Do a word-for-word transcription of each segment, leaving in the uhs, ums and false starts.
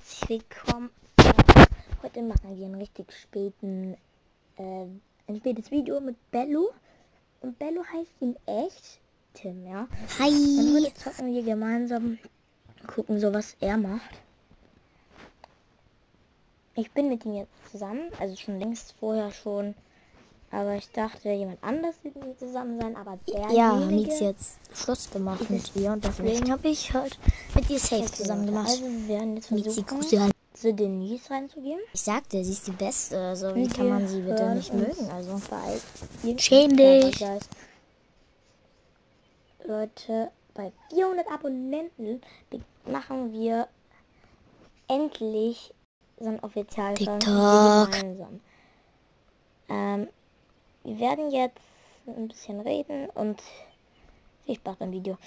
herzlich willkommen. Ja, heute machen wir einen richtig späten, äh, ein spätes Video mit Bello. Und Bello heißt ihn echt Tim, ja. Hi. Und heute zocken wir gemeinsam, gucken so, was er macht. Ich bin mit ihm jetzt zusammen, also schon längst vorher schon. Aber ich dachte, jemand anders wird mit mir zusammen sein, aber der Ja, Mietz jetzt Schluss gemacht mit ihr und deswegen habe ich halt mit ihr safe zusammen gemacht. Also wir werden jetzt Mietzi, versuchen, grüße halt. zu Denise reinzugehen. Ich sagte, sie ist die Beste, also wie Und kann wir man sie bitte hören nicht uns mögen? Also bei schäm dich. Leute, bei vierhundert Abonnenten machen wir endlich so ein Offizialfilm gemeinsam. Ähm, wir werden jetzt ein bisschen reden und viel Spaß beim Video.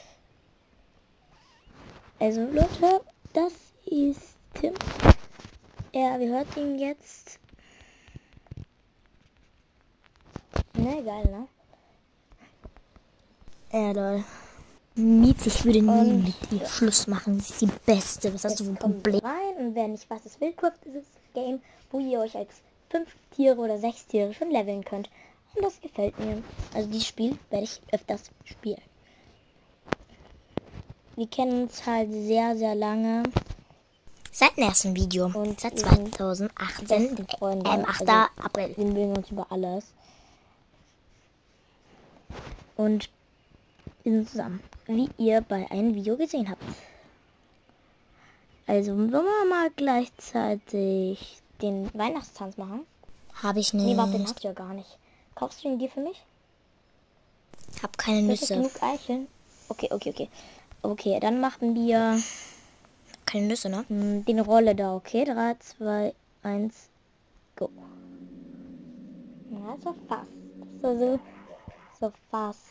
Also Leute, das ist Tim. Ja, wir hört ihn jetzt. Ne, geil, ne? Ja, lol. Mietz, ich würde nie Und mit ihr Schluss machen. Sie ist die Beste. Was hast du für ein Problem? Rein und wer nicht weiß, das Wildcraft ist das Game, wo ihr euch als fünf Tiere oder sechs Tiere schon leveln könnt. Und das gefällt mir. Also dieses Spiel werde ich öfters spielen. Wir kennen uns halt sehr, sehr lange. Seit dem ersten Video. Und seit wir zweitausendachtzehn. sind Freunde. Ähm, achter April. Wir mögen uns über alles. Und wir sind zusammen. Wie ihr bei einem Video gesehen habt. Also, wollen wir mal gleichzeitig den Weihnachtstanz machen? Habe ich nicht. Nee, warte, den hast du ja gar nicht. Kaufst du ihn dir für mich? Hab keine Nüsse. Nüsse. Genug Eicheln? Okay, okay, okay. Okay, dann machen wir Keine Nüsse, ne? mh, den Rolle da, okay? drei, zwei, eins, go. Ja, so fast. So, so, so fast.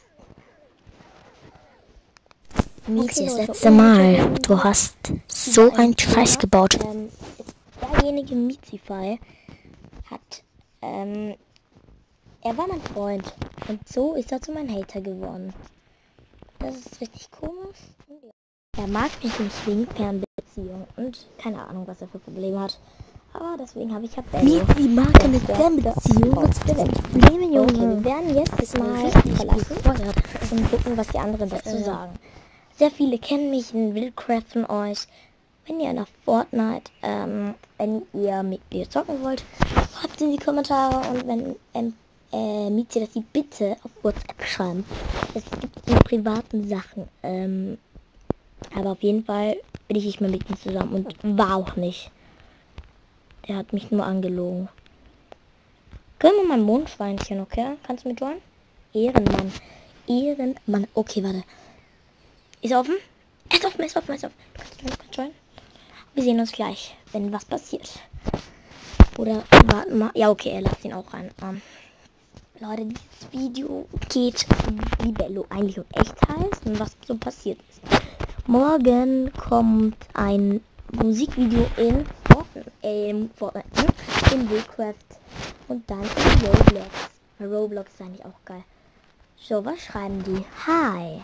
Mietz, Okay, das Leute, letzte und Mal. wir Du hast so einen Scheiß gebaut. Ähm, derjenige Miezify hat, ähm, er war mein Freund. Und so ist er zu meinem Hater geworden. Das ist richtig komisch. Er mag mich nicht wegen Fernbeziehung. Und keine Ahnung, was er für Probleme hat. Aber deswegen habe ich ja Bello. Mietz, mag eine Fernbeziehung. Was ist denn Probleme, Junge? Okay, wir werden jetzt das mal verlassen und gucken, was die anderen dazu Ja. sagen. Sehr viele kennen mich in Wildcraft von euch. Wenn ihr nach Fortnite, ähm, wenn ihr mit mir zocken wollt, schreibt in die Kommentare und wenn ähm, äh, Mietze, dass sie bitte auf WhatsApp schreiben. Es gibt in privaten Sachen. Ähm, aber auf jeden Fall bin ich nicht mehr mit ihm zusammen und war auch nicht. Der hat mich nur angelogen. Gönn mal mein Mondschweinchen, okay? Kannst du mit joinen? Ehrenmann. Ehrenmann. Okay, warte. Ist er offen? Er ist offen, er ist offen, er ist offen. Du kannst joinen, du kannst joinen. Wir sehen uns gleich, wenn was passiert. Oder warten mal. Ja, okay, er lässt ihn auch rein. Ähm, Leute, dieses Video geht, wie Bello eigentlich und echt heißt und was so passiert ist. Morgen kommt ein Musikvideo in Fortnite, äh, in, Fortnite, in Wildcraft und dann in Roblox. Roblox ist eigentlich auch geil. So, was schreiben die? Hi.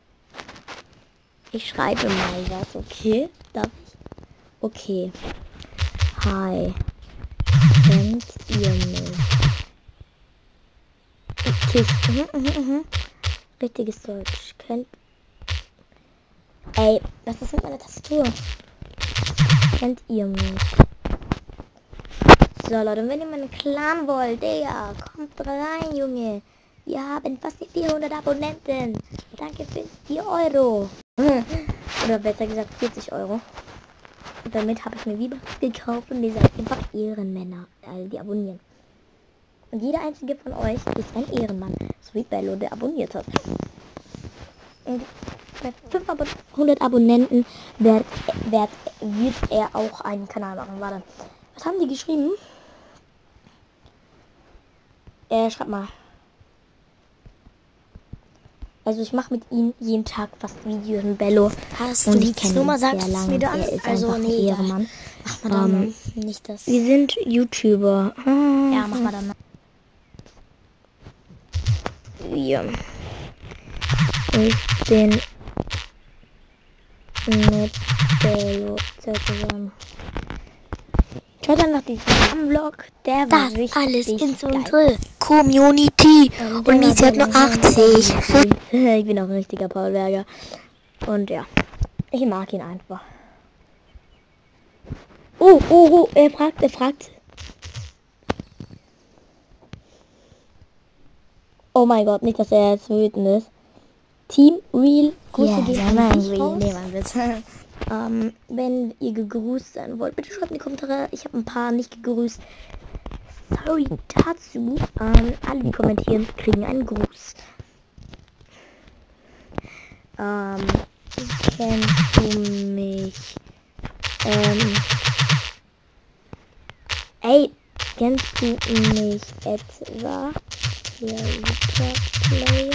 Ich schreibe mal was, okay? Darf ich? Okay. Hi. Kennt ihr mich? Okay. Mhm, mhm, mhm. Richtiges Deutsch. Kennt. Ey, was ist mit meiner Tastatur? Kennt ihr mich? So, Leute, wenn ihr meinen Clan wollt, Digga, kommt rein, Junge. Wir haben fast die vierhundert Abonnenten. Danke für vier Euro. Oder besser gesagt vierzig Euro. Und damit habe ich mir V-Bucks gekauft und ihr seid einfach Ehrenmänner. Also die abonnieren. Und jeder einzige von euch ist ein Ehrenmann. So wie Bello, der abonniert hat. Und bei fünfhundert Abonnenten wird, wird, wird er auch einen Kanal machen. Warte. Was haben die geschrieben? Äh, schreib mal. Also ich mache mit ihm jeden Tag fast Videos mit Bello. Hast und du ich die kenne Nummer, ihn sagst sehr du lange. mir dann? Er ist Also einfach ein nee, Ehrenmann. Mach mal dann Ähm, mal. Nicht das. Wir sind YouTuber. Ja, mach mal dann mal. Wir. Ich bin mit Bello zusammen. Schaut dann noch diesen Vlog, der war Das richtig alles in geil. unsere Community. Ähm, Und Miezi hat nur achtzig. Ich bin auch ein richtiger Paulberger. Und ja, ich mag ihn einfach. Oh, oh, oh, er fragt, er fragt. Oh mein Gott, nicht, dass er jetzt wütend ist. Team Real, Grüße Ja, gehen ja, an mein dich Real. raus. Nee, Mann, bitte. Ähm, wenn ihr gegrüßt sein wollt, bitte schreibt in die Kommentare. Ich habe ein paar nicht gegrüßt. Sorry dazu. Ähm, alle, die kommentieren, kriegen einen Gruß. Ähm, kennst du mich? Ähm, ey, kennst du mich etwa? Player?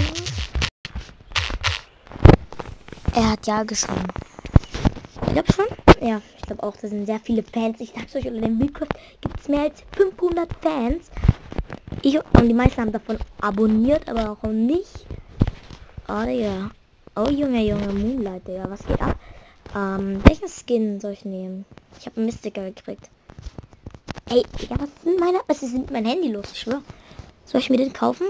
Er hat ja geschrieben. Ich glaube schon. Ja, ich glaube auch, das sind sehr viele Fans. Ich sag's euch, unter dem Wildcraft gibt es mehr als fünfhundert Fans. Ich und die meisten haben davon abonniert, aber auch nicht. Oh, Digga. Oh, Junge, Junge, Moonlight, Digga. Was geht ab? Ähm, welchen Skin soll ich nehmen? Ich habe einen Mystiker gekriegt. Ey, Digga, was sind meine... Was ist mit mein Handy los? Ich schwör. Soll ich mir den kaufen?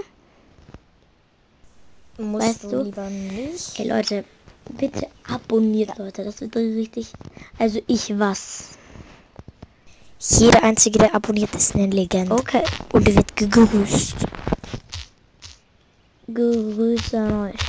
Musst Weißt du du? lieber nicht. Ey, Leute. Bitte abonniert, Leute. Das wird richtig... Also, ich was? Jeder Einzige, der abonniert, ist eine Legende. Okay. Und wird gegrüßt. Grüße an euch.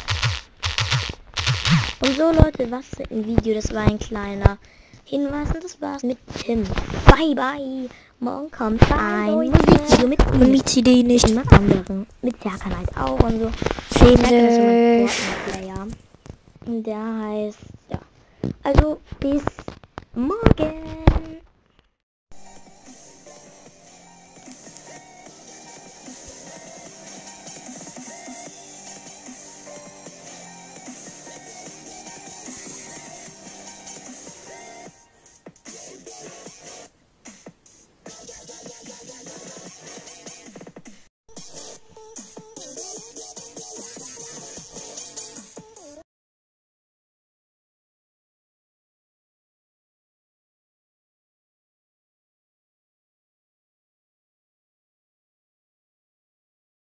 Und so, Leute, was für ein Video. Das war ein kleiner Hinweis und das war's mit Tim. Bye, bye. Morgen kommt ein Musikvideo mit Und Miezi die nicht. jemand anderen. Mit der kann halt auch und so. Film Ich sag, das ist mein Fortnite-Player. Und der heißt, ja. Also, bis morgen.